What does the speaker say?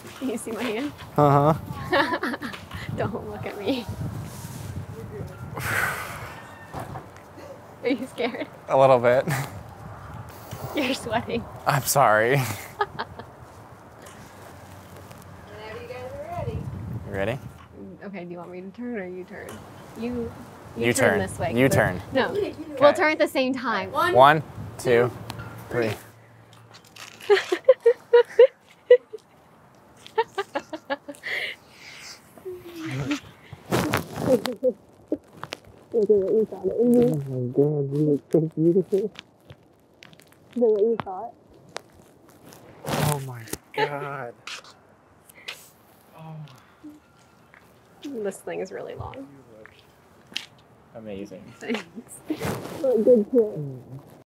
Can you see my hand? Uh-huh. Don't look at me. Are you scared? A little bit. You're sweating. I'm sorry. Whenever you guys are ready. You ready? Okay, do you want me to turn or you turn? You You turn turn. this way. You turn. No, Okay. we'll turn at the same time. 1, 2, 3. Look at what you thought it would be. Oh my god, you look so beautiful. Is that what you thought? Oh my god. Oh, This thing is really long. you look amazing. Thanks. What a good kid.